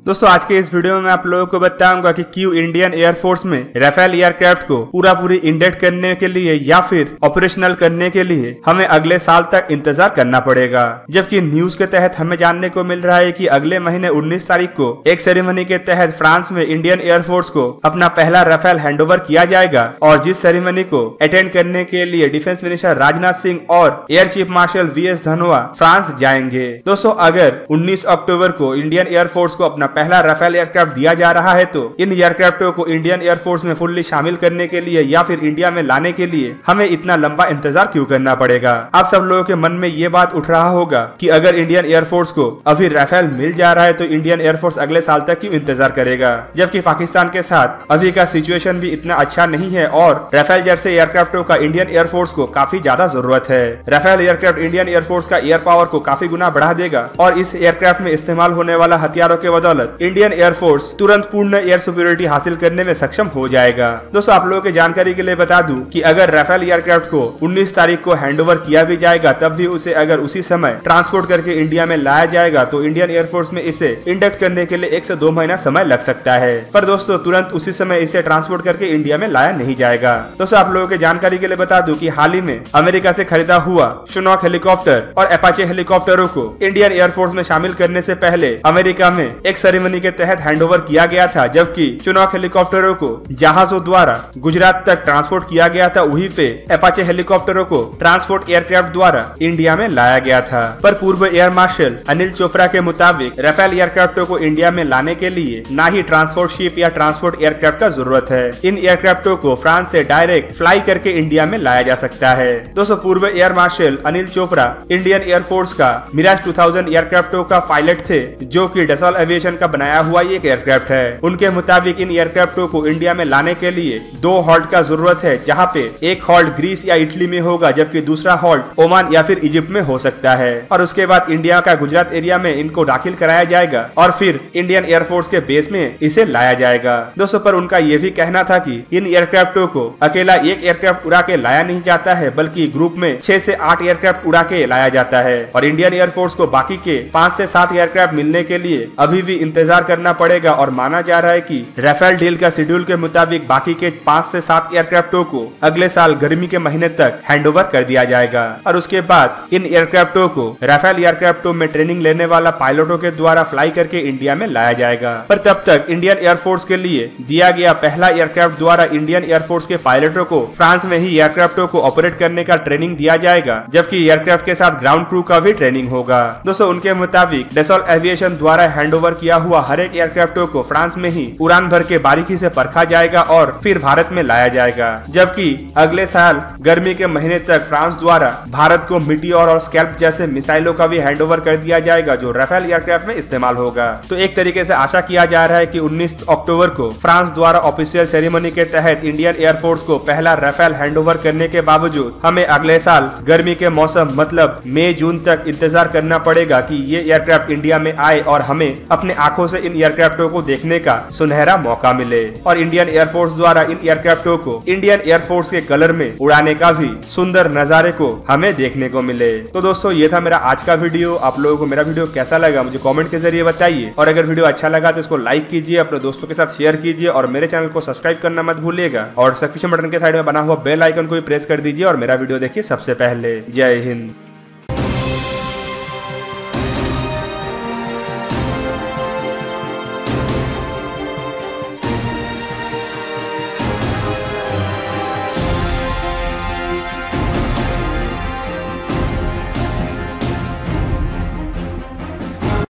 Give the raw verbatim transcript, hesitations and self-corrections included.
दोस्तों आज के इस वीडियो में मैं आप लोगों को बताऊंगा कि क्यों इंडियन एयरफोर्स में राफेल एयरक्राफ्ट को पूरा पूरी इंडेक्ट करने के लिए या फिर ऑपरेशनल करने के लिए हमें अगले साल तक इंतजार करना पड़ेगा। जबकि न्यूज के तहत हमें जानने को मिल रहा है कि अगले महीने उन्नीस तारीख को एक सेरेमनी के तहत फ्रांस में इंडियन एयरफोर्स को अपना पहला राफेल हैंडओवर किया जाएगा और जिस सेरेमनी को अटेंड करने के लिए डिफेंस मिनिस्टर राजनाथ सिंह और air chief marshal V S Dhanoa France जाएंगे। दोस्तों अगर उन्नीस अक्टूबर को इंडियन एयरफोर्स को अपना पहला राफेल एयरक्राफ्ट दिया जा रहा है तो इन एयरक्राफ्टों को इंडियन एयरफोर्स में फुल्ली शामिल करने के लिए या फिर इंडिया में लाने के लिए हमें इतना लंबा इंतजार क्यों करना पड़ेगा। आप सब लोगों के मन में ये बात उठ रहा होगा कि अगर इंडियन एयरफोर्स को अभी राफेल मिल जा रहा है तो इंडियन एयरफोर्स अगले साल तक क्यों इंतजार करेगा, जबकि पाकिस्तान के साथ अभी का सिचुएशन भी इतना अच्छा नहीं है और राफेल जैसे एयरक्राफ्टों का इंडियन एयरफोर्स को काफी ज्यादा जरूरत है। राफेल एयरक्राफ्ट इंडियन एयरफोर्स का एयर पावर को काफी गुना बढ़ा देगा और इस एयरक्राफ्ट में इस्तेमाल होने वाला हथियारों के बदौलत इंडियन एयरफोर्स तुरंत पूर्ण एयर सुपीरियरिटी हासिल करने में सक्षम हो जाएगा। दोस्तों आप लोगों की जानकारी के लिए बता दूं कि अगर राफेल एयरक्राफ्ट को उन्नीस तारीख को हैंडओवर किया भी जाएगा तब भी उसे अगर उसी समय ट्रांसपोर्ट करके इंडिया में लाया जाएगा तो इंडियन एयरफोर्स में इसे इंडक्ट करने के लिए एक से दो महीना समय लग सकता है। पर दोस्तों तुरंत उसी समय इसे ट्रांसपोर्ट करके इंडिया में लाया नहीं जाएगा। दोस्तों आप लोगों की जानकारी के लिए बता दूं कि हाल ही में अमेरिका से खरीदा हुआ चिनूक हेलीकॉप्टर और अपाचे हेलीकॉप्टरों को इंडियन एयरफोर्स में शामिल करने से पहले अमेरिका में एक सेरेमनी के तहत हैंडओवर किया गया था, जबकि चिनूक हेलीकॉप्टरों को जहाजों द्वारा गुजरात तक ट्रांसपोर्ट किया गया था, वहीं पे अपाचे हेलीकॉप्टरों को ट्रांसपोर्ट एयरक्राफ्ट द्वारा इंडिया में लाया गया था। पर पूर्व एयर मार्शल अनिल चोपड़ा के मुताबिक राफेल एयरक्राफ्टों को इंडिया में लाने के लिए ना ही ट्रांसपोर्ट शिप या ट्रांसपोर्ट एयरक्राफ्ट का जरूरत है। इन एयरक्राफ्टों को फ्रांस से डायरेक्ट फ्लाई करके इंडिया में लाया जा सकता है। दोस्तों पूर्व air marshal Anil Chopra Indian air force का मिराज टू थाउजेंड एयरक्राफ्टों का पायलट थे, जो की डसॉल्ट एविएशन का बनाया हुआ एक एयरक्राफ्ट है। उनके मुताबिक इन एयरक्राफ्टों को इंडिया में लाने के लिए दो हॉल्ट का जरूरत है, जहां पे एक हॉल्ट ग्रीस या इटली में होगा जबकि दूसरा हॉल्ट ओमान या फिर इजिप्ट में हो सकता है। और उसके बाद इंडिया का गुजरात एरिया में इनको दाखिल कराया जाएगा और फिर इंडियन एयरफोर्स के बेस में इसे लाया जाएगा। दोस्तों पर उनका ये भी कहना था कि इन एयरक्राफ्टों को अकेला एक एयरक्राफ्ट उड़ा के लाया नहीं जाता है, बल्कि ग्रुप में छह से आठ एयरक्राफ्ट उड़ा के लाया जाता है और इंडियन एयरफोर्स को बाकी के पाँच से सात एयरक्राफ्ट मिलने के लिए अभी भी इंतजार करना पड़ेगा। और माना जा रहा है कि राफेल डील का शेड्यूल के मुताबिक बाकी के पाँच से सात एयरक्राफ्टों को अगले साल गर्मी के महीने तक हैंडओवर कर दिया जाएगा और उसके बाद इन एयरक्राफ्टों को राफेल एयरक्राफ्टों में ट्रेनिंग लेने वाला पायलटों के द्वारा फ्लाई करके इंडिया में लाया जाएगा। पर तब तक इंडियन एयरफोर्स के लिए दिया गया पहला एयरक्राफ्ट द्वारा इंडियन एयरफोर्स के पायलटों को फ्रांस में ही एयरक्राफ्टों को ऑपरेट करने का ट्रेनिंग दिया जाएगा, जबकि एयरक्राफ्ट के साथ ग्राउंड क्रू का भी ट्रेनिंग होगा। दोस्तों उनके मुताबिक डसॉल्ट एविएशन द्वारा हैंडओवर किया हुआ हर एक एयरक्राफ्टों को फ्रांस में ही उड़ान भर के बारीकी से परखा जाएगा और फिर भारत में लाया जाएगा, जबकि अगले साल गर्मी के महीने तक फ्रांस द्वारा भारत को मीटियोर और स्कैल्प जैसे मिसाइलों का भी हैंडओवर कर दिया जाएगा जो राफेल एयरक्राफ्ट में इस्तेमाल होगा। तो एक तरीके से आशा किया जा रहा है कि उन्नीस अक्टूबर को फ्रांस द्वारा ऑफिशियल सेरेमनी के तहत इंडियन एयरफोर्स को पहला राफेल हैंडओवर करने के बावजूद हमें अगले साल गर्मी के मौसम मतलब मई जून तक इंतजार करना पड़ेगा कि ये एयरक्राफ्ट इंडिया में आए और हमें अपने आंखों से इन एयरक्राफ्टों को देखने का सुनहरा मौका मिले और इंडियन एयरफोर्स द्वारा इन एयरक्राफ्टों को इंडियन एयरफोर्स के कलर में उड़ाने का भी सुंदर नजारे को हमें देखने को मिले। तो दोस्तों ये था मेरा आज का वीडियो। आप लोगों को मेरा वीडियो कैसा लगा मुझे कमेंट के जरिए बताइए और अगर वीडियो अच्छा लगा तो इसको लाइक कीजिए, अपने दोस्तों के साथ शेयर कीजिए और मेरे चैनल को सब्सक्राइब करना मत भूलिएगा और सब्सक्रिप्शन बटन के साइड में बना हुआ बेल आइकन को भी प्रेस कर दीजिए और मेरा वीडियो देखिए सबसे पहले। जय हिंद।